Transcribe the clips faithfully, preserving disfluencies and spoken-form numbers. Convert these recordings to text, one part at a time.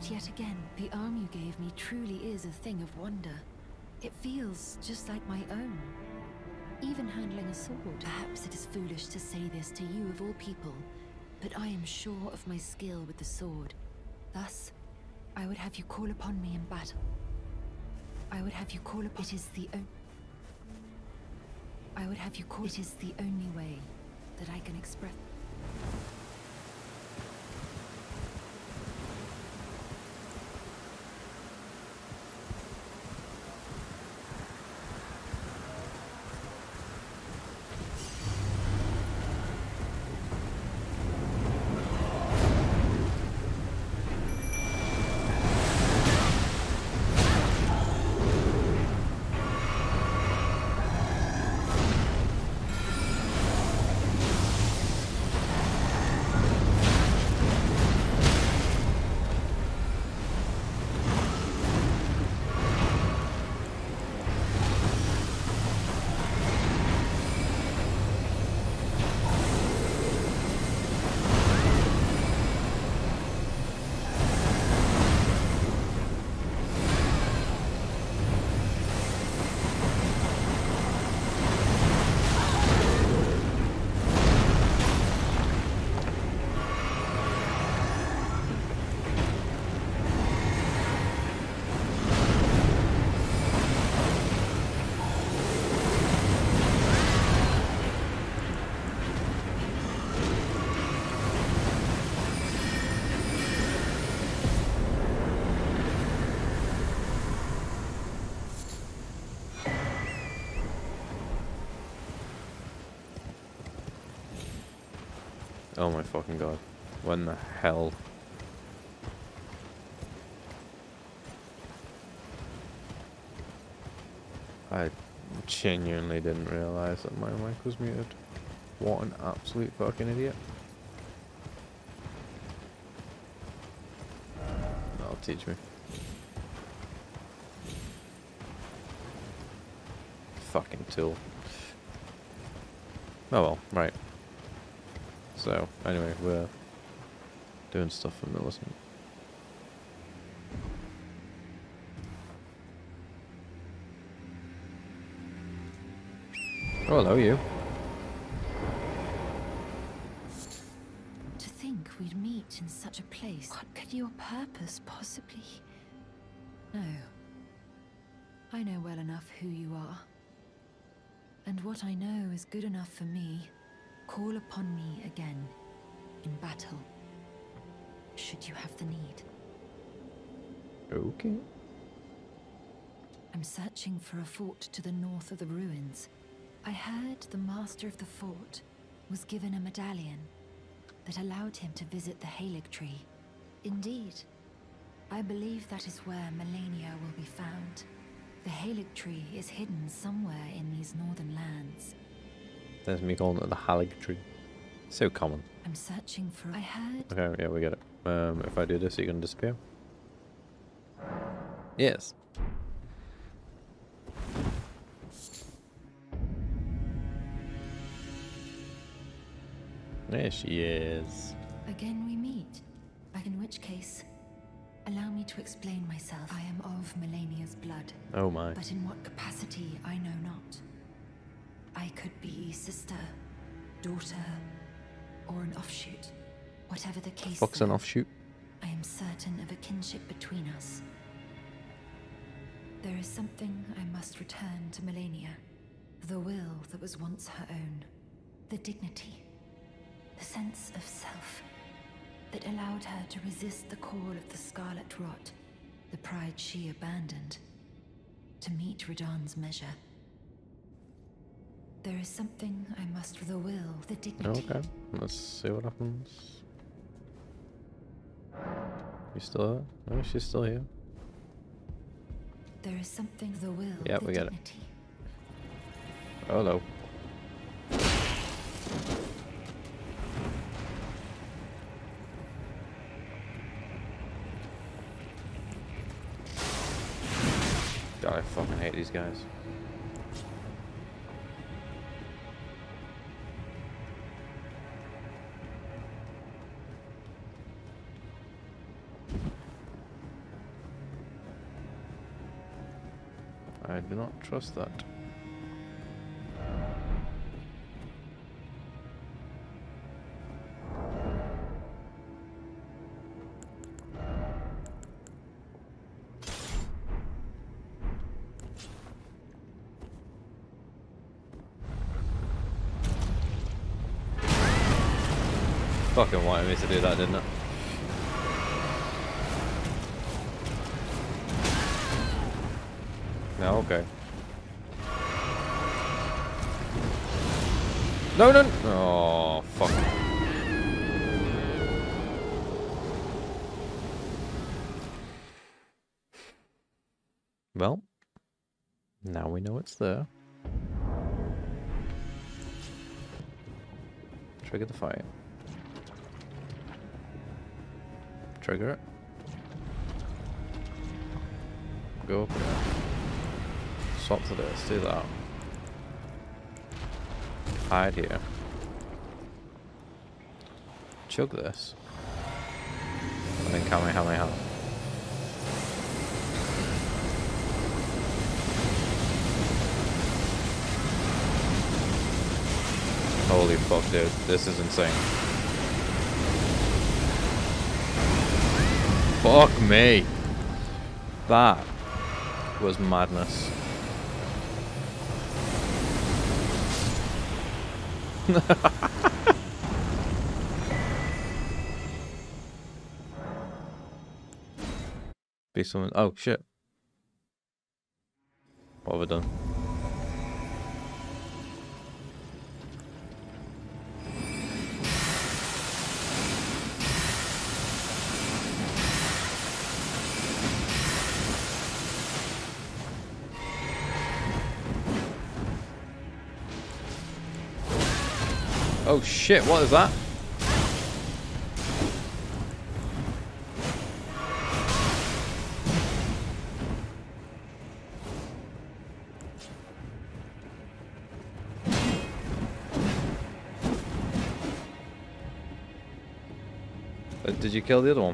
But yet again, the arm you gave me truly is a thing of wonder. It feels just like my own. Even handling a sword. Perhaps it is foolish to say this to you of all people, but I am sure of my skill with the sword. Thus, I would have you call upon me in battle. I would have you call upon... It is the only... I would have you call... It is the only way that I can express... Oh my fucking god. When the hell? I genuinely didn't realise that my mic was muted. What an absolute fucking idiot. That'll teach me. Fucking tool. Oh well, right. So, anyway, we're doing stuff for Millicent. Oh, hello, you. To think we'd meet in such a place. What could your purpose possibly... No. I know well enough who you are. And what I know is good enough for me. Call upon me again, in battle, should you have the need. Okay. I'm searching for a fort to the north of the ruins. I heard the master of the fort was given a medallion that allowed him to visit the Haligtree. Indeed, I believe that is where Malenia will be found. The Haligtree is hidden somewhere in these northern lands. There's me calling it the Haligtree. So common. I'm searching for... I heard... Okay, yeah, we get it. Um, if I do this, are you going to disappear? Yes. There she is. Again we meet. Back in which case, allow me to explain myself. I am of Malenia's blood. Oh my. But in what capacity, I know not. I could be sister, daughter, or an offshoot. Whatever the case. Fuck's an offshoot? I am certain of a kinship between us. There is something I must return to Malenia. The will that was once her own. The dignity. The sense of self that allowed her to resist the call of the Scarlet Rot. The pride she abandoned to meet Radahn's measure. There is something I must... The will, the dignity. Okay, let's see what happens. You still here? No, she's still here. There is something... The will, yeah, the we get dignity. it. Oh, hello. God, I fucking hate these guys. I do not trust that. Fucking wanted me to do that, didn't it? No, okay. No, no, no. Oh, fuck. Well, now we know it's there. Trigger the fight. Trigger it. Go up there. Swap to this, do that. Hide here. Chug this. And then Kamehameha. Holy fuck, dude. This is insane. Fuck me. That was madness. Be someone. Oh shit. What have I done? Oh shit, what is that? Uh, did you kill the other one?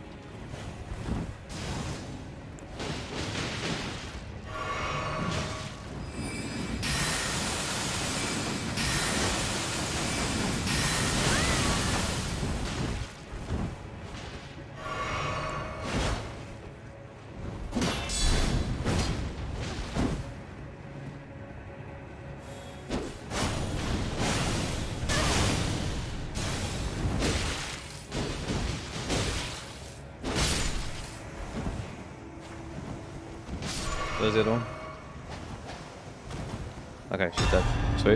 There's the other one. Okay, she's dead. Sweet.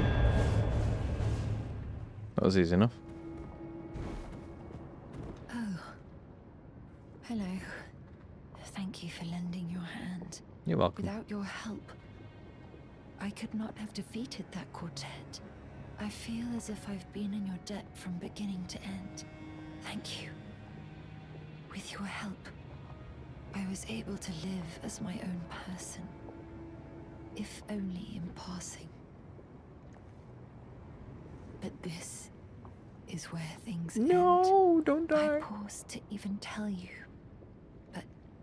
That was easy enough. Oh. Hello. Thank you for lending your hand. You're welcome. Without your help, I could not have defeated that quartet. I feel as if I've been in your debt from beginning to end. Thank you. With your help, I was able to live as my own person, if only in passing. But this is where things end. No, don't die. I paused to even tell you, but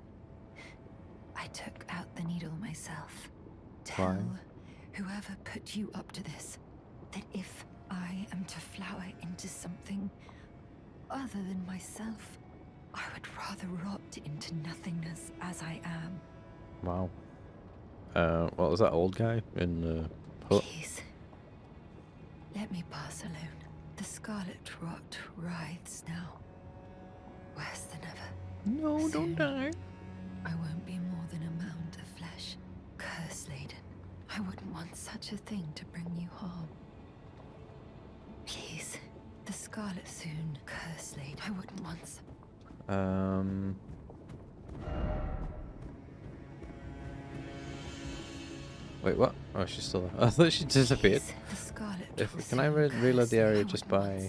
I took out the needle myself. Tell Fine. whoever put you up to this that if I am to flower into something other than myself, I would rather rot into nothingness as I am. Wow. Uh, what was that old guy in the hut? Please, let me pass alone. The scarlet rot writhes now, worse than ever. No, Soon, don't die. I won't be more than a mound of flesh, curse-laden. I wouldn't want such a thing to bring you harm. Please, the scarlet soon, curse-laden. I wouldn't want. Um. Wait, what? Oh, she's still there. I thought she disappeared. Please, the scarlet If, can I re reload the area just by...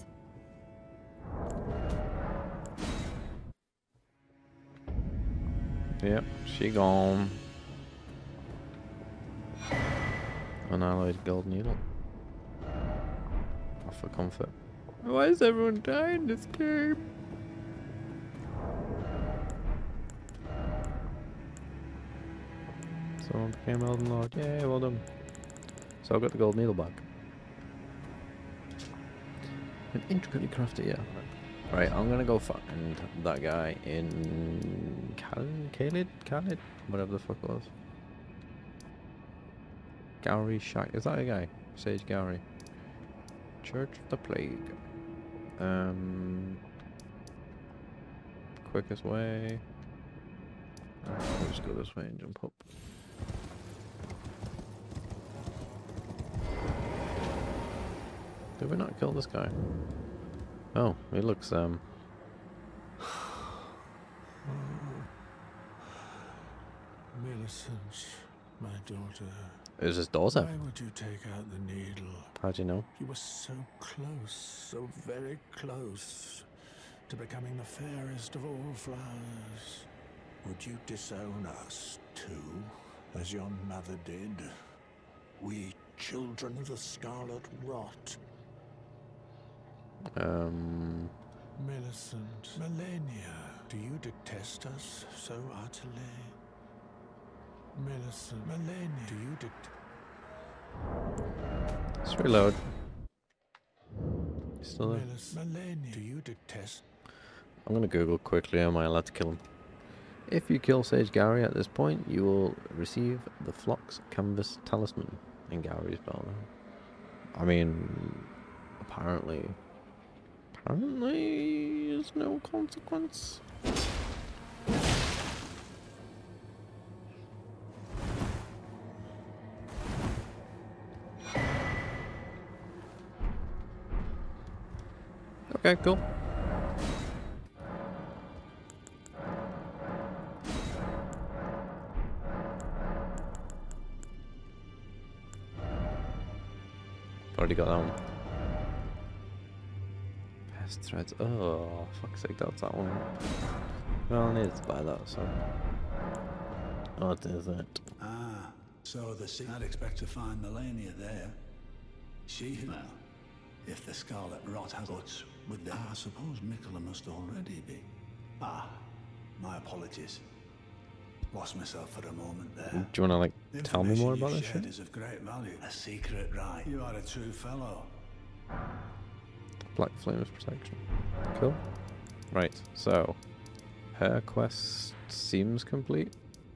Yep, she gone. Unalloyed gold needle. Off for comfort. Why is everyone dying in this game? Someone became Elden Lord. Yay, well done. So I got the gold needle back. An intricately crafted, yeah. Right, I'm gonna go find that guy in Khalid, Khalid, Khalid, whatever the fuck it was. Gowry Shack, is that a guy? Sage Gowry. Church of the Plague. Um, quickest way. I'll just go this way and jump up. Did we not kill this guy? Oh, he looks, um... Millicent, my daughter. Is his daughter? Why would you take out the needle? How do you know? You were so close, so very close to becoming the fairest of all flowers. Would you disown us, too, as your mother did? We children of the Scarlet Rot. Um... Millicent, Malenia, do you detest us so utterly? Millicent, Malenia, do you det... Let's reload. Still there? Millicent, Malenia, do you detest... I'm gonna Google quickly, am I allowed to kill him? If you kill Sage Gowry at this point, you will receive the Flock's Canvas Talisman in Gowry's belt. I mean, apparently... Apparently, there's no consequence. Okay, cool. Already got that one. Pest threads. Oh, fuck's sake, that's that one. Well, I needed to buy that, so. What is it? Ah, so the sea. I'd expect to find Malenia there. She, well, if the Scarlet Rot has guts with the... I suppose Mikola must already be. Ah, my apologies. Lost myself for a moment there. Do you want to, like, The tell me more about information this you shared shit? is of great value. A secret, right? You are a true fellow. Black Flames Protection. Cool. Right, so. Her quest seems complete.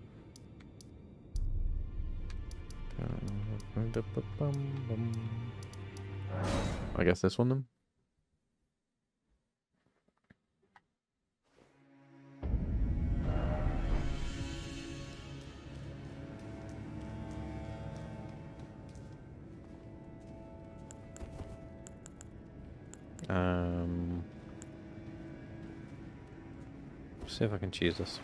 I guess this one then. Um, see if I can choose this.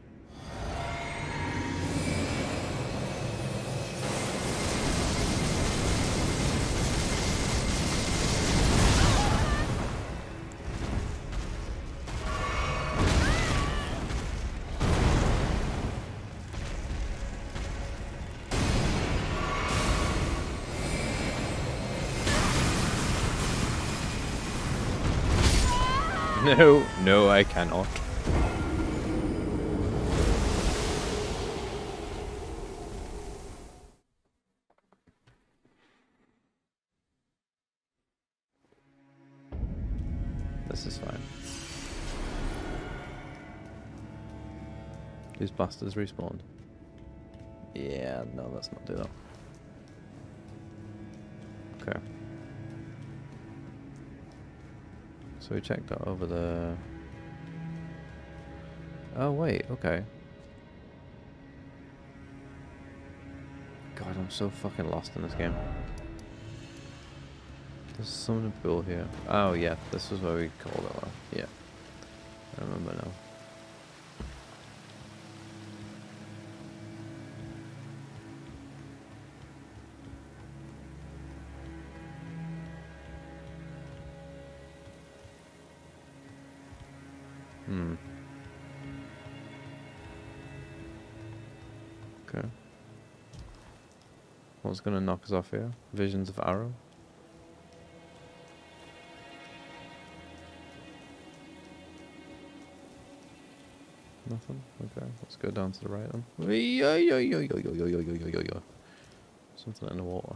No, no, I cannot. This is fine. These bastards respawned. Yeah, no, let's not do that. Okay. So we checked out over the... Oh wait, okay. God, I'm so fucking lost in this game. There's something cool here. Oh yeah, this is where we called it last. Yeah. I remember now. Hmm. Okay. What's gonna knock us off here? Visions of Arrow? Nothing? Okay, let's go down to the right then. Yo, yo, yo, yo, yo, yo, yo, yo, yo, yo, yo. Something in the water.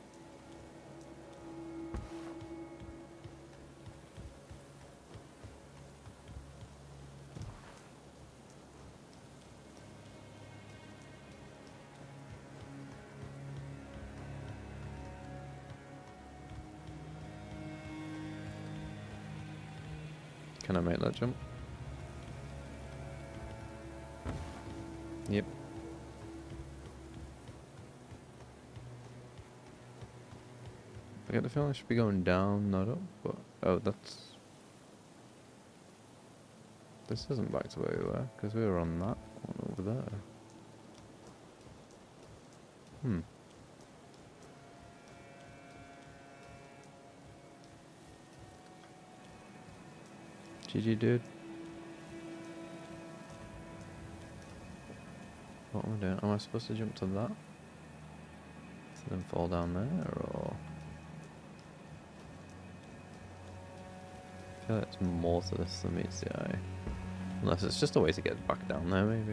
Can I make that jump? Yep. I get the feeling I should be going down, not up, but... Oh, that's... This isn't back to where we were, because we were on that one over there. Hmm. G G, dude. What am I doing? Am I supposed to jump to that? To then fall down there, or...? I feel like it's more to this than meets the eye. Unless it's just a way to get back down there, maybe.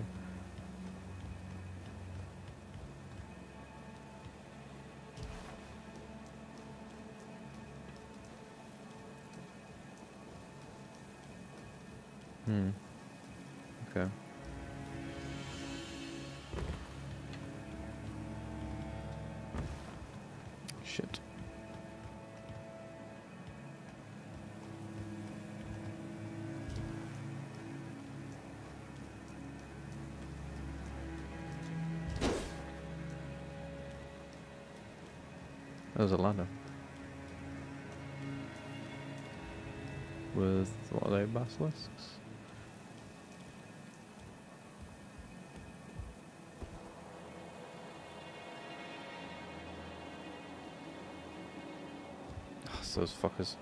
Hmm. Okay. Shit. There's a ladder. With, what are they, basilisks? Oh, it's those fuckers.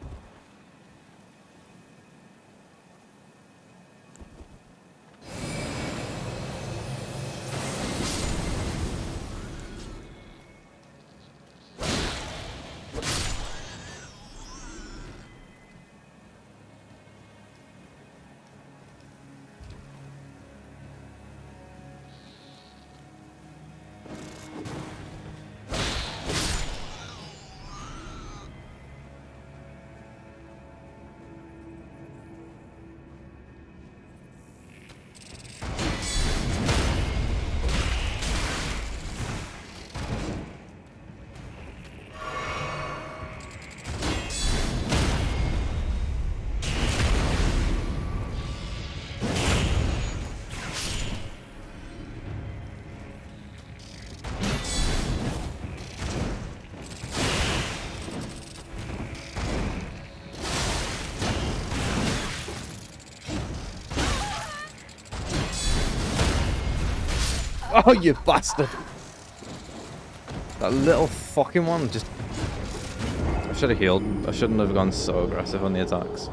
Oh, you bastard! That little fucking one just... I should have healed. I shouldn't have gone so aggressive on the attacks.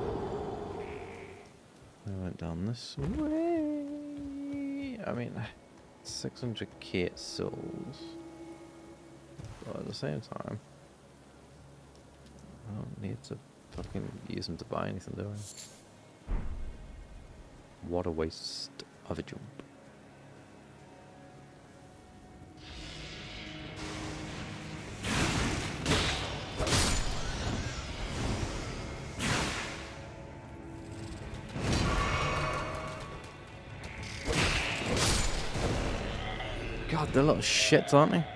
I went down this way. I mean, six hundred K souls. But at the same time, I don't need to fucking use them to buy anything, do I? What a waste of a jump. God, they're little shits, aren't they?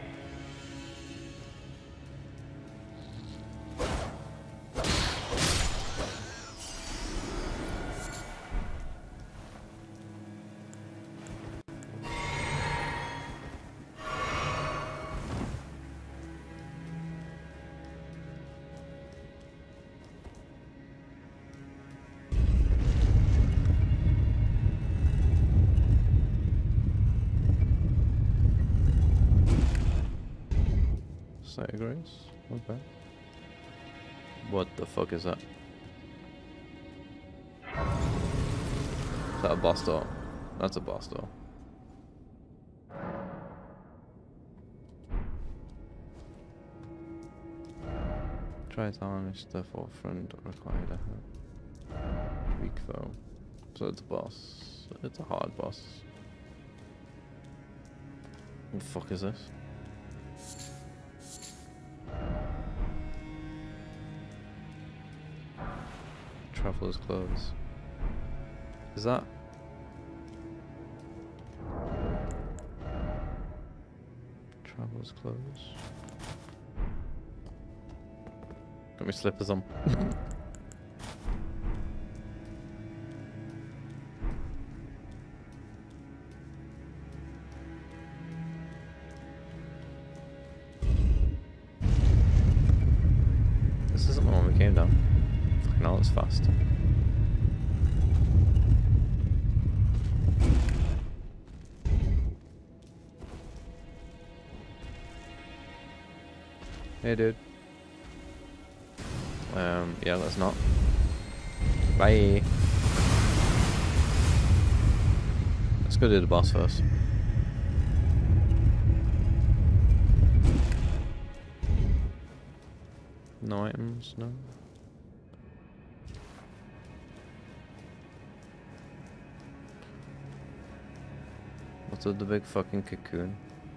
Haligree? Okay. What the fuck is that? Is that a boss door? That's a boss door. Try to tarnish the forefront required a weak foe. So it's a boss. it's a hard boss. What the fuck is this? Traveler's clothes. Is that? Traveler's clothes. Got my slippers on. This isn't the one we came down. Fucking hell, it's fast. Hey, dude. Um, yeah, let's not. Bye. Let's go do the boss first. No items, no. What's with the big fucking cocoon?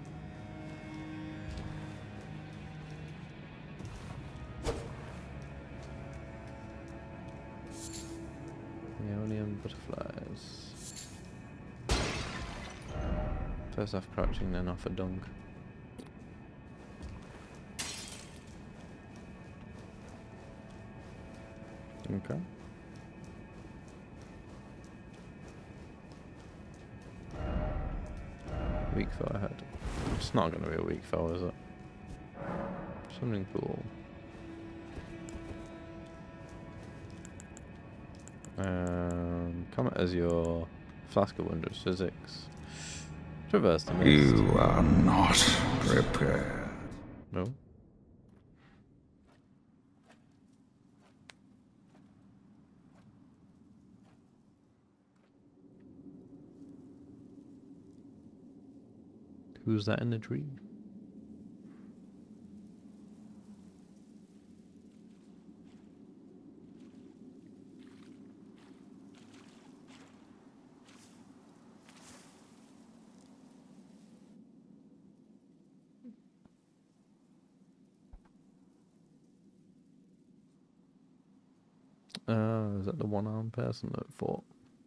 Aeonian butterflies. First off crouching, then off a dung. Okay. Weak foe ahead. It's not going to be a weak foe, is it? Something cool. Um, comment as your flask of wondrous physics. Traverse the mist. You are not prepared. No. Who's that in the tree? Uh, is that the one-armed person that fought?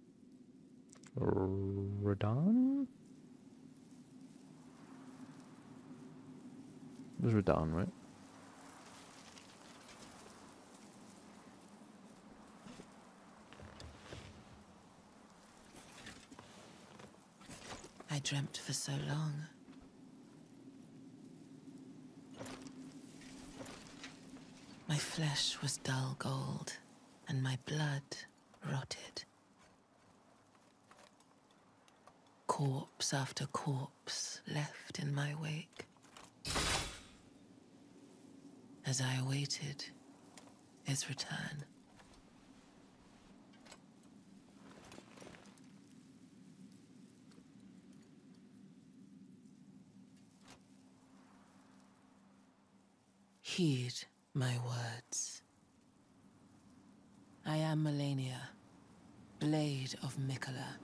Radahn? It was Radahn, right? I dreamt for so long. My flesh was dull gold, and my blood rotted. Corpse after corpse left in my wake. As I awaited his return. Heed my words. I am Malenia, Blade of Mikola.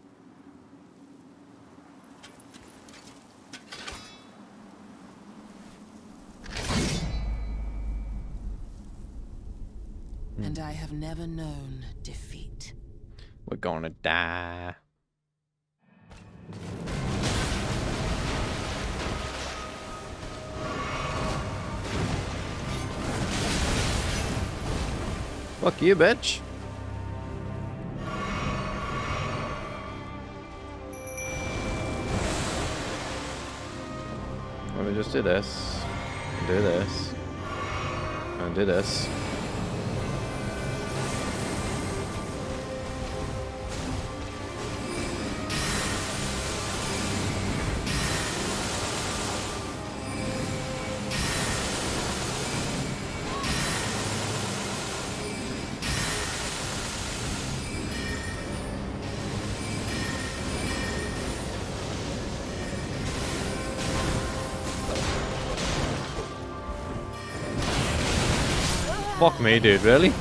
And I have never known defeat. We're gonna die. Fuck you, bitch. Let me just do this. And do this. And do this. Fuck me, dude, really?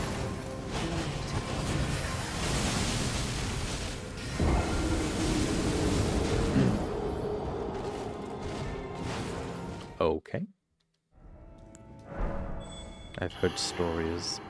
okay. I've heard stories.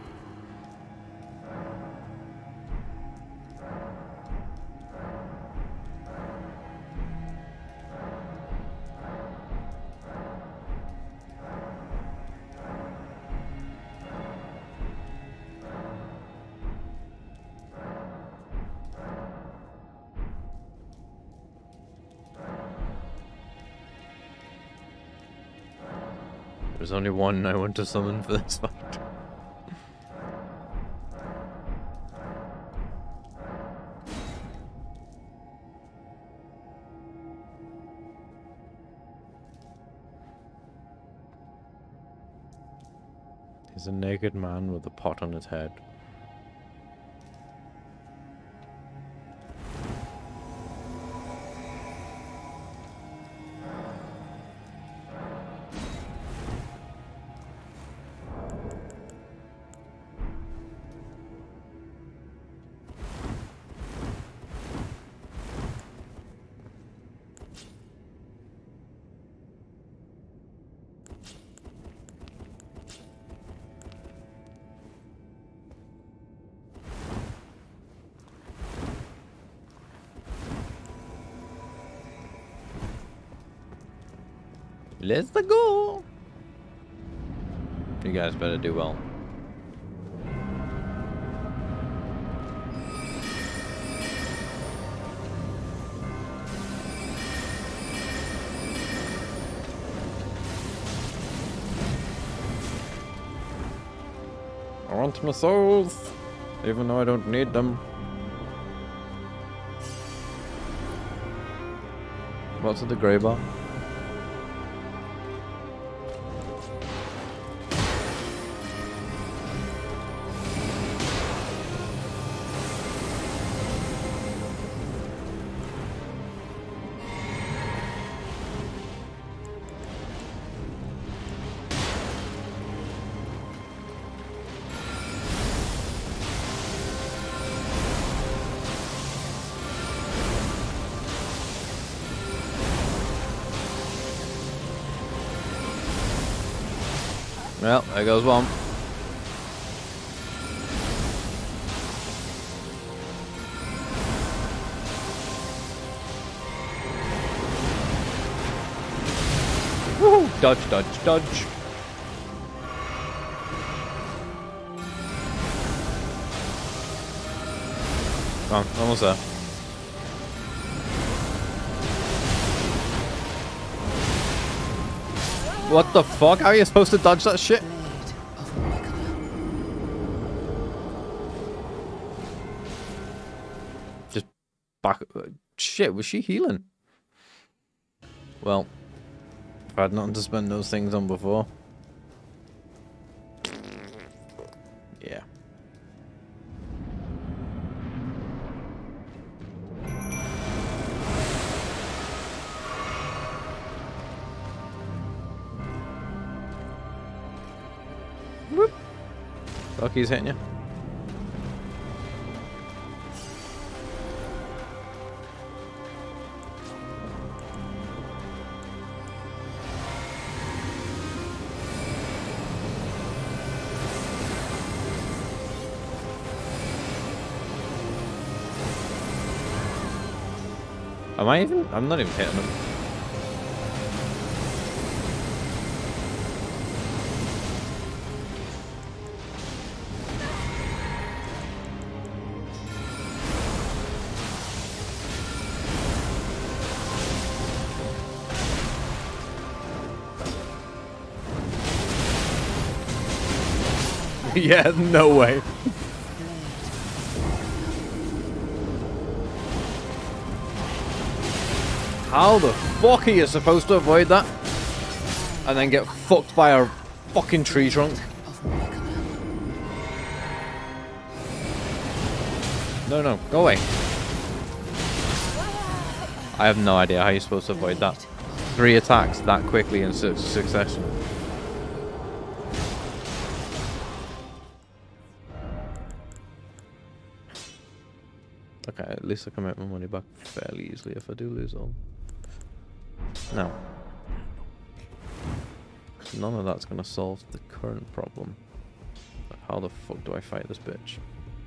There's only one I want to summon for this fight. He's a naked man with a pot on his head. Let's go! You guys better do well. I want my souls, even though I don't need them. What's at the grey bar? Well, there goes one. Woohoo! Dodge, dodge, dodge. Come on, almost there. What the fuck? How are you supposed to dodge that shit? Just back. Shit, was she healing? Well, if I had nothing to spend those things on before. Yeah. Whoop. Fuck, he's hitting you. Am I even? I'm not even hitting him. Yeah, no way. How the fuck are you supposed to avoid that? And then get fucked by a fucking tree trunk? No, no, go away. I have no idea how you're supposed to avoid that. Three attacks that quickly in su succession. Okay, at least I can make my money back fairly easily if I do lose all. No. none of that's going to solve the current problem. How the fuck do I fight this bitch?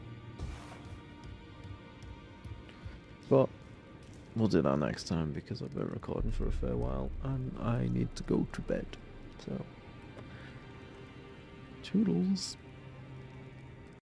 But we'll do that next time because I've been recording for a fair while and I need to go to bed. So, toodles.